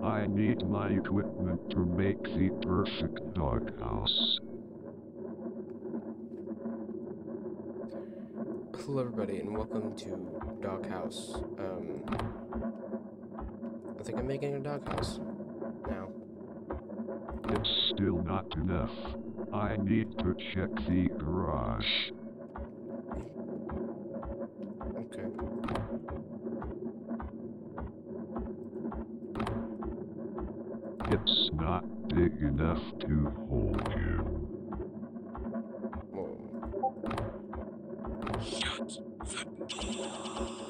I need my equipment to make the perfect doghouse. Hello everybody and welcome to Doghouse. I think I'm making a doghouse now. It's still not enough. I need to check the garage. Okay. It's not big enough to hold him. Whoa. Shut the door.